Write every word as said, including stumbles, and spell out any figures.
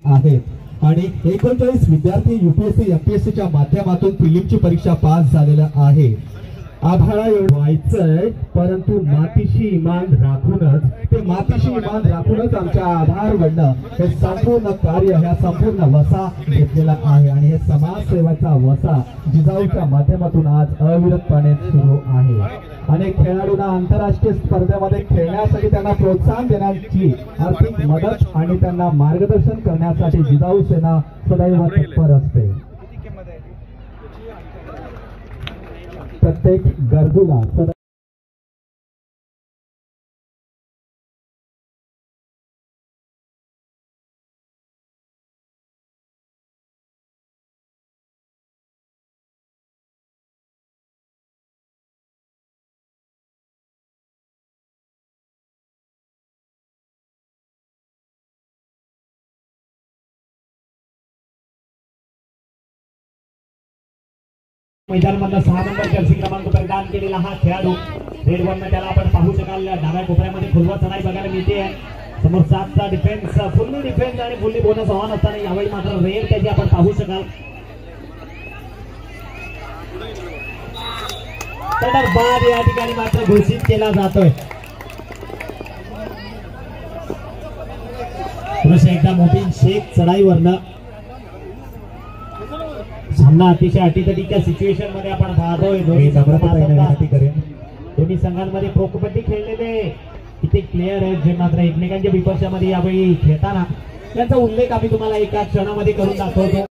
आहेत आणि एकोणचाळीस विद्यार्थी युपीएससी एमपीएससी च्या माध्यमातून प्रिलिमची परीक्षा पास झालेला आहे। आभाळा एवढं व्हायचंय परंतु मातीशी इमान राखूनच ते मातीशी इमान राखूनच आमच्या आधारवडनं हे संपूर्ण कार्य ह्या संपूर्ण वसा घेतलेला आहे आणि हे समाजसेवेचा वसा जिजाऊच्या माध्यमातून आज अविरतपणे सुरू आहे। अनेक खेळाडूंना आंतरराष्ट्रीय स्पर्धेमध्ये खेळण्यासाठी त्यांना प्रोत्साहन देण्याची आर्थिक मदत आणि त्यांना मार्गदर्शन करण्यासाठी जिजाऊ सेना सदैव तत्पर असते। प्रत्येक गरजूला मैदानामधला सहा नंबर जर्सी क्रमांक परिधान केलेला हा खेळाडू रेड वन मध्ये त्याला आपण पाहू शकाल डाव्या कोपऱ्यामध्ये फुलवा चढाई बघायला मिळते। समोर सातचा डिफेन्स फुल्ली डिफेन्स आणि फुल्ली बोनस ऑन असताना यावेळी मात्र रेड त्याची आपण पाहू शकाल। तर बाद या ठिकाणी मात्र घोषित केला जातोय। पुन्हा एकदा मोठीन शेख चढाईवरनं सामना अतिशय अटीतटीच्या सिच्युएशन मध्ये आपण पाहतोय। दोन्ही संघांमध्ये प्रो कबड्डी खेळलेले कित्येक प्लेयर आहेत जे मात्र एकमेकांच्या विपक्षामध्ये यावेळी खेळताना त्यांचा उल्लेख आम्ही तुम्हाला एका क्षणामध्ये करून दाखवतो।